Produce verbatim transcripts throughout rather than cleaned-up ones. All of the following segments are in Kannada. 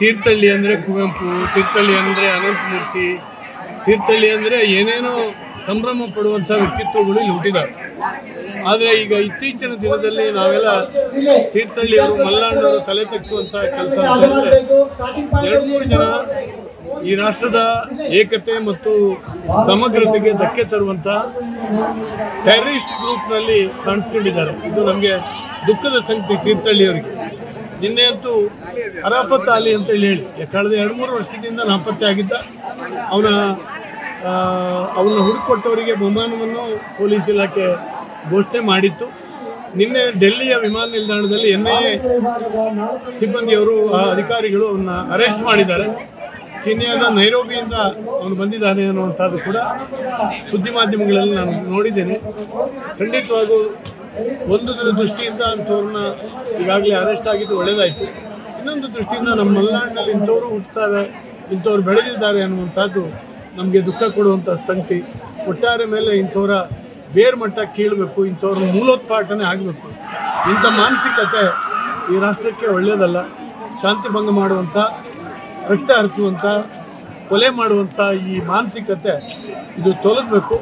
ತೀರ್ಥಹಳ್ಳಿ ಅಂದರೆ ಕುವೆಂಪು, ತೀರ್ಥಹಳ್ಳಿ ಅಂದರೆ ಅನಂತಮೂರ್ತಿ, ತೀರ್ಥಹಳ್ಳಿ ಅಂದರೆ ಏನೇನೋ ಸಂಭ್ರಮ ಪಡುವಂಥ ವ್ಯಕ್ತಿತ್ವಗಳು ಇಲ್ಲಿ ಹುಟ್ಟಿದ್ದಾರೆ. ಆದರೆ ಈಗ ಇತ್ತೀಚಿನ ದಿನದಲ್ಲಿ ನಾವೆಲ್ಲ ತೀರ್ಥಹಳ್ಳಿಯವರು ಮಲ್ಲಾಂಡವರು ತಲೆ ತಗ್ಗಿಸುವಂಥ ಕೆಲಸ ಅಂತಂದರೆ ಎರಡು ಮೂರು ಜನ ಈ ರಾಷ್ಟ್ರದ ಏಕತೆ ಮತ್ತು ಸಮಗ್ರತೆಗೆ ಧಕ್ಕೆ ತರುವಂಥ ಟೆರರಿಸ್ಟ್ ಗ್ರೂಪ್ನಲ್ಲಿ ಕಾಣಿಸ್ಕೊಂಡಿದ್ದಾರೆ. ಇದು ನಮಗೆ ದುಃಖದ ಸಂಗತಿ. ತೀರ್ಥಹಳ್ಳಿಯವರಿಗೆ ನಿನ್ನೆ ಅಂತೂ ಅರಾಫತ್ ಅಲಿ ಅಂತೇಳಿ ಹೇಳಿ ಕಳೆದ ಎರಡು ಮೂರು ವರ್ಷದಿಂದ ನಾಪತ್ತೆ ಆಗಿದ್ದ ಅವನ ಅವನ್ನ ಹುಡುಕೊಟ್ಟವರಿಗೆ ಬಹುಮಾನವನ್ನು ಪೊಲೀಸ್ ಇಲಾಖೆ ಘೋಷಣೆ ಮಾಡಿತ್ತು. ನಿನ್ನೆ ಡೆಲ್ಲಿಯ ವಿಮಾನ ನಿಲ್ದಾಣದಲ್ಲಿ ಎನ್ ಐ ಎ ಸಿಬ್ಬಂದಿಯವರು ಅಧಿಕಾರಿಗಳು ಅವನ್ನ ಅರೆಸ್ಟ್ ಮಾಡಿದ್ದಾರೆ. ಕೆನ್ಯಾದ ನೈರೋಬಿಯಿಂದ ಅವನು ಬಂದಿದ್ದಾನೆ ಅನ್ನುವಂಥದ್ದು ಕೂಡ ಸುದ್ದಿ ಮಾಧ್ಯಮಗಳಲ್ಲಿ ನಾನು ನೋಡಿದ್ದೇನೆ. ಖಂಡಿತವಾಗೂ ಒಂದು ದೃಷ್ಟಿಯಿಂದ ಅಂಥವ್ರನ್ನ ಈಗಾಗಲೇ ಅರೆಸ್ಟ್ ಆಗಿದ್ದು ಒಳ್ಳೆಯದಾಯಿತು. ಇನ್ನೊಂದು ದೃಷ್ಟಿಯಿಂದ ನಮ್ಮ ಮಲೆನಾಡಿನಲ್ಲಿ ಇಂಥವರು ಹುಟ್ಟುತ್ತಾರೆ, ಇಂಥವ್ರು ಬೆಳೆದಿದ್ದಾರೆ ಅನ್ನುವಂಥದ್ದು ನಮಗೆ ದುಃಖ ಕೊಡುವಂಥ ಸಂಗತಿ. ಒಟ್ಟಾರೆ ಮೇಲೆ ಇಂಥವರ ಬೇರ್ ಮಟ್ಟ ಕೀಳಬೇಕು, ಇಂಥವ್ರ ಮೂಲೋತ್ಪಾಟನೆ ಆಗಬೇಕು. ಇಂಥ ಮಾನಸಿಕತೆ ಈ ರಾಷ್ಟ್ರಕ್ಕೆ ಒಳ್ಳೆಯದಲ್ಲ. ಶಾಂತಿ ಭಂಗ ಮಾಡುವಂಥ, ರಕ್ತ ಹರಿಸುವಂಥ, ಕೊಲೆ ಮಾಡುವಂಥ ಈ ಮಾನಸಿಕತೆ ಇದು ತೊಲಗಬೇಕು.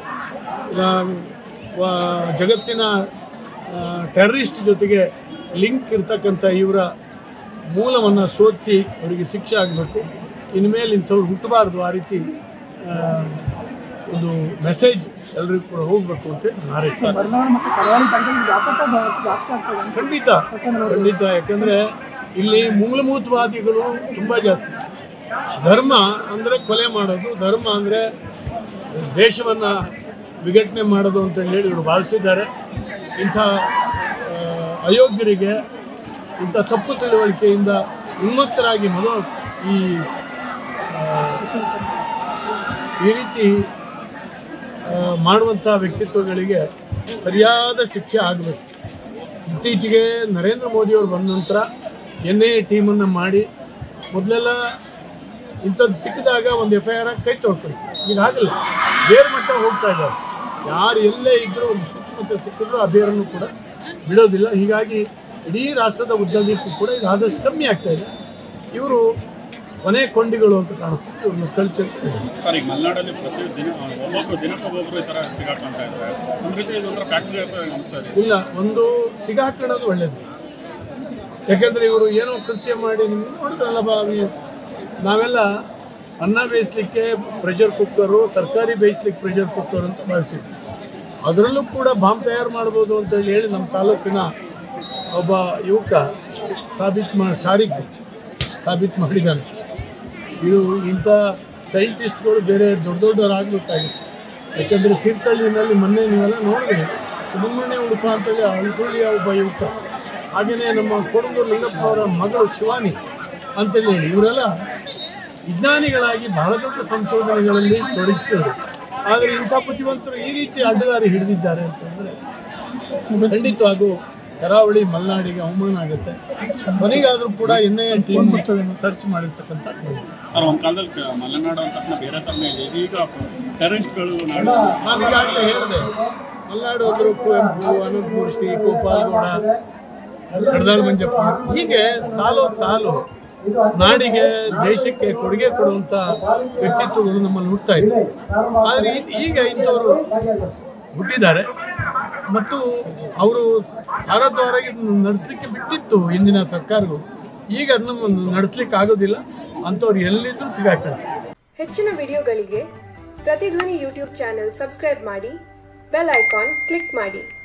ಜಗತ್ತಿನ ಟೆರರಿಸ್ಟ್ ಜೊತೆಗೆ ಲಿಂಕ್ ಇರ್ತಕ್ಕಂಥ ಇವರ ಮೂಲವನ್ನು ಶೋಧಿಸಿ ಅವರಿಗೆ ಶಿಕ್ಷೆ ಆಗಬೇಕು. ಇನ್ಮೇಲೆ ಇಂಥವ್ರು ಹುಟ್ಟಬಾರ್ದು. ಆ ರೀತಿ ಒಂದು ಮೆಸೇಜ್ ಎಲ್ಲರಿಗೂ ಕೂಡ ಹೋಗಬೇಕು ಅಂತ ಹಾರೈಸ್ತಾರೆ. ಖಂಡಿತ ಖಂಡಿತ ಯಾಕಂದರೆ ಇಲ್ಲಿ ಮೂಲಭೂತವಾದಿಗಳು ತುಂಬ ಜಾಸ್ತಿ. ಧರ್ಮ ಅಂದರೆ ಕೊಲೆ ಮಾಡೋದು, ಧರ್ಮ ಅಂದರೆ ದೇಶವನ್ನು ವಿಘಟನೆ ಮಾಡೋದು ಅಂತ ಹೇಳಿ ಇವರು ಭಾವಿಸಿದ್ದಾರೆ. ಇಂಥ ಅಯೋಗ್ಯರಿಗೆ ಇಂಥ ತಪ್ಪು ತಿಳುವಳಿಕೆಯಿಂದ ಉನ್ಮತ್ತರಾಗಿ ಮೊದಲು ಈ ಈ ರೀತಿ ಮಾಡುವಂಥ ವ್ಯಕ್ತಿತ್ವಗಳಿಗೆ ಸರಿಯಾದ ಶಿಕ್ಷೆ ಆಗಬೇಕು. ಇತ್ತೀಚೆಗೆ ನರೇಂದ್ರ ಮೋದಿಯವರು ಬಂದ ನಂತರ ಎನ್ ಐ ಎ ಟೀಮನ್ನು ಮಾಡಿ ಮೊದಲೆಲ್ಲ ಇಂಥದ್ದು ಸಿಕ್ಕಿದಾಗ ಒಂದು ಎಫ್ ಐ ಆರ್ ಆಗಿ ಕೈ ತೊಳ್ಕೊಳ್ಳಿ. ಈಗ ಆಗಲ್ಲ, ಬೇರೆ ಮಟ್ಟ ಹೋಗ್ತಾ ಇದ್ದಾರೆ. ಯಾರು ಎಲ್ಲೇ ಇದ್ದರೂ ಒಂದು ಸೂಕ್ಷ್ಮತೆ ಸಿಕ್ಕಿದ್ರು ಆ ಬೇರನ್ನು ಕೂಡ ಬಿಡೋದಿಲ್ಲ. ಹೀಗಾಗಿ ಇಡೀ ರಾಷ್ಟ್ರದ ಉದ್ಯಮಕ್ಕೂ ಕೂಡ ಇದು ಆದಷ್ಟು ಕಮ್ಮಿ ಆಗ್ತಾ ಇದೆ. ಇವರು ಕೊನೆ ಕೊಂಡಿಗಳು ಅಂತ ಕಾಣಿಸ್ತದೆ ಇವ್ರನ್ನ ಕಲ್ಚರ್. ಸರ್, ಈಗ ಮಲೆನಾಡಲ್ಲಿ ಪ್ರತಿ ದಿನ ಒಬ್ಬೊಬ್ಬರು ದಿನಕ್ಕೊಬ್ಬೊಬ್ಬರು ಈ ಥರ ಸಿಗಾಕೊಂತ ಇದ್ದಾರೆ. ಒಂದು ರೀತಿ ಇದೊಂಥರ ಫ್ಯಾಕ್ಟ್ರಿ ಅಂತ ಇಲ್ಲ, ಒಂದು ಸಿಗಾಕೊಳ್ಳೋದು ಒಳ್ಳೆಯದು. ಯಾಕೆಂದರೆ ಇವರು ಏನೋ ಕೃತ್ಯ ಮಾಡಿ ನಿಮ್ಗೆ ನೋಡ್ತಾರಲ್ಲ ಬಾವಿ, ನಾವೆಲ್ಲ ಅನ್ನ ಬೇಯಿಸ್ಲಿಕ್ಕೆ ಪ್ರೆಷರ್ ಕುಕ್ಕರು, ತರಕಾರಿ ಬೇಯಿಸ್ಲಿಕ್ಕೆ ಪ್ರೆಷರ್ ಕುಕ್ಕರ್ ಅಂತ ಭಾವಿಸಿದ್ವಿ. ಅದರಲ್ಲೂ ಕೂಡ ಬಾಂಬ್ ತಯಾರು ಮಾಡ್ಬೋದು ಅಂತೇಳಿ ಹೇಳಿ ನಮ್ಮ ತಾಲೂಕಿನ ಒಬ್ಬ ಯುವಕ ಸಾಬೀತು ಮಾಡಿ ಸಾರಿಗೆ ಸಾಬೀತು ಮಾಡಿದ್ದಾನೆ. ಇದು ಇಂಥ ಸೈಂಟಿಸ್ಟ್ಗಳು ಬೇರೆ ದೊಡ್ಡ ದೊಡ್ಡವರಾಗಬೇಕಾಗಿತ್ತು. ಯಾಕೆಂದರೆ ತೀರ್ಥಹಳ್ಳಿನಲ್ಲಿ ಮೊನ್ನೆ ನೀವೆಲ್ಲ ನೋಡಿದ್ರೆ ಸುಬ್ರಹ್ಮಣ್ಯ ಉಡುಪ ಅಂತೇಳಿ ಹಳಸುಳ್ಳಿಯ ಒಬ್ಬ ಯುವಕ, ಹಾಗೆಯೇ ನಮ್ಮ ಕೊಡಗೂರು ಲಿಂಗಪ್ಪ ಅವರ ಮಗಳು ಶಿವಾನಿ ಅಂತೇಳಿ ಹೇಳಿ ಇವರೆಲ್ಲ ವಿಜ್ಞಾನಿಗಳಾಗಿ ಬಹಳ ದೊಡ್ಡ ಸಂಶೋಧನೆಗಳಲ್ಲಿ ತೊಡಗಿಸಿದರು. ಆದರೆ ಇಂಥ ಬುದ್ಧಿವಂತರು ಈ ರೀತಿ ಅಡ್ಡದಾರಿ ಹಿಡಿದಿದ್ದಾರೆ ಅಂತಂದರೆ ಖಂಡಿತವಾಗೂ ಕರಾವಳಿ ಮಲೆನಾಡಿಗೆ ಅವಮಾನ ಆಗುತ್ತೆ. ಕೊನೆಗಾದರೂ ಕೂಡ N I A team search ಮಾಡಿರ್ತಕ್ಕಂಥ ಒಂದು ಕಾಲದಲ್ಲಿ ಮಲೆನಾಡು ಅಂತ ಬೇರೆ ಥರನೇ ಇದೆ. ಈಗ ಟೆರರಿಸ್ಟ್ಗಳು ನಾನು ಈಗಾಗಲೇ ಹೇಳಿದೆ, ಮಲೆನಾಡು ಅಂದರು ಕುವೆಂಪು, ಅನಂತಮೂರ್ತಿ, ಗೋಪಾಲಗೌಡ, ಕಡದಾಳ್ ಮಂಜಪ್ಪ, ಹೀಗೆ ಸಾಲು ಸಾಲು ನಾಡಿಗೆ ದೇಶಕ್ಕೆ ಕೊಡುಗೆ ಕೊಡುವಂಥ ವ್ಯಕ್ತಿತ್ವಗಳು ನಮ್ಮಲ್ಲಿ ಹುಡ್ತಾ ಇದ್ದಾರೆ. ಆದರೆ ಈಗ ಇಂಥವರು ಹುಟ್ಟಿದ್ದಾರೆ ಮತ್ತು ಅವರು ಸಾರದ್ವಾರಾಗಿ ನಡೆಸಲಿಕ್ಕೆ ಬಿಟ್ಟಿತ್ತು ಹಿಂದಿನ ಸರ್ಕಾರಗಳು. ಈಗ ಅದನ್ನು ನಡೆಸಲಿಕ್ಕೆ ಆಗೋದಿಲ್ಲ. ಅಂಥವ್ರು ಎಲ್ಲಿದ್ದರೂ ಸಿಗಾಕ್ತಾರೆ. ಹೆಚ್ಚಿನ ವಿಡಿಯೋಗಳಿಗೆ ಪ್ರತಿಧ್ವನಿ ಯೂಟ್ಯೂಬ್ ಚಾನೆಲ್ ಸಬ್ಸ್ಕ್ರೈಬ್ ಮಾಡಿ, ಬೆಲ್ ಐಕಾನ್ ಕ್ಲಿಕ್ ಮಾಡಿ.